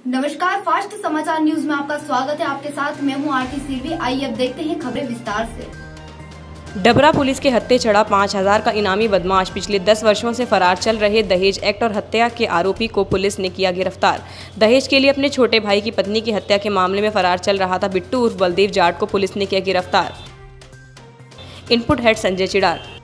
नमस्कार, फास्ट समाचार न्यूज में आपका स्वागत है। आपके साथ मैं हूं आरती सिरवी। आइए अब देखते हैं खबरें विस्तार से। डबरा पुलिस के हत्थे चढ़ा 5000 का इनामी बदमाश पिछले 10 वर्षों से फरार चल रहे दहेज एक्ट और हत्या के आरोपी को पुलिस ने किया गिरफ्तार। दहेज के लिए अपने छोटे भाई की पत्नी की हत्या के मामले में फरार चल रहा था बिट्टू उर्फ बलदेव जाट को पुलिस ने किया गिरफ्तार। Input head Sanjay चिड़ार।